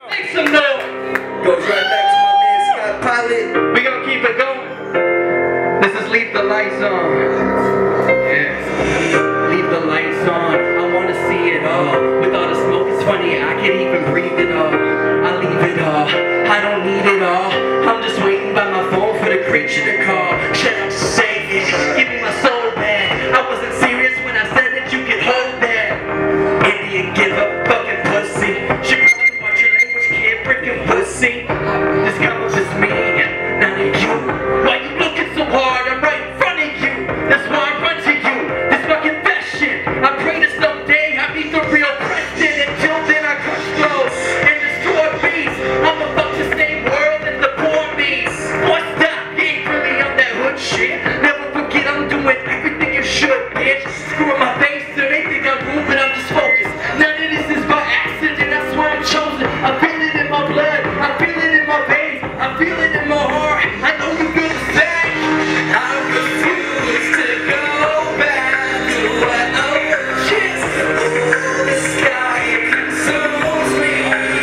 Make some noise. Goes right back to my man Scott Pilot. We gonna keep it going. This is Leave the Lights On. Yeah. Leave the lights on. I wanna see it all. With all the smoke, it's funny. I can't even breathe it all. I leave it all. I don't need it all. I'm just waiting by my phone for the creature to call. Shut up, say it. Give me my soul back. I wasn't serious when I said that you could hold that. Idiot, give up, fucking pussy. Should probably watch your language, kid, freaking pussy. This comment was me, not you. Why you looking so hard? I'm right in front of you. That's why I run to you. This my confession. I pray that someday I meet the real president. Until then, I crush flows and destroy beats. I'ma fuck the same world as the poor me. What's that? You ain't really on that hood shit. Never forget I'm doing everything you should, bitch. Screw up my face, so they think I'm rude, but I'm just focused. None of this is by accident. That's why I'm chosen. I feel it in my blood. I feel it in my veins. I feel it in my heart. I know you feel the same. I refuse to go back to what I was. The sky consumes me.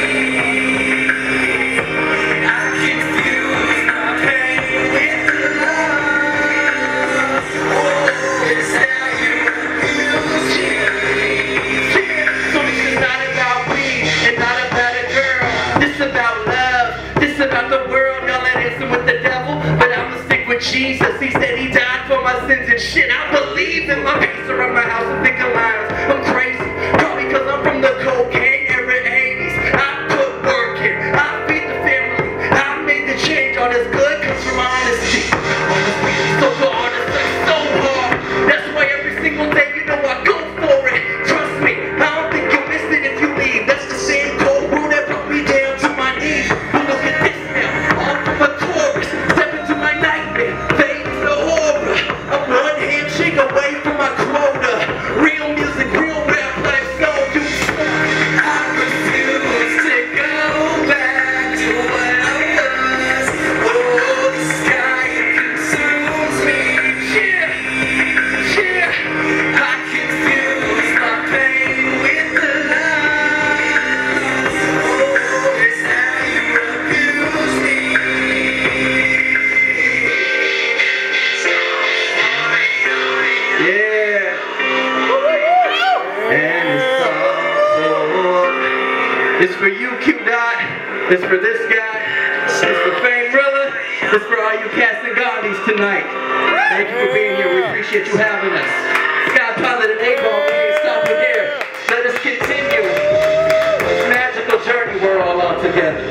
I confuse my pain with love. Oh, it's how you abuse me. So this is not about me and not about a girl. This is about love. This is about the world. Y'all let him with the devil, but I'ma stick with Jesus. He said he died for my sins and shit. I believe in my peace around my house and thinking lies. I'm crazy, probably because I'm from the cocaine era 80s. I put work in, I feed the family. I made the change. All this good comes from honesty. So good, honest, like so hard. That's why every single day, you know I go for it. Trust me, I don't think you'll miss it if you leave. That's the same cold rule that brought me down to my knees. But look at this now, all from a chorus. Step into my nightmare, fade into horror. I'm one handshake away from my quota. Real music, real rap, like so do. I refuse to go back to what I was. Oh, the sky consumes me. Yeah, yeah. I confuse my pain with the love. Oh, it's how you abuse me. Yeah. And it's all it's for you, Q-Dot. It's for this guy. It's for Fame Rilla. It's for all you cats and Ghandis tonight. Thank you for being here. We appreciate you having us. Scott Pilot and Abom, we ain't stopping here. Let us continue this magical journey we're all on together.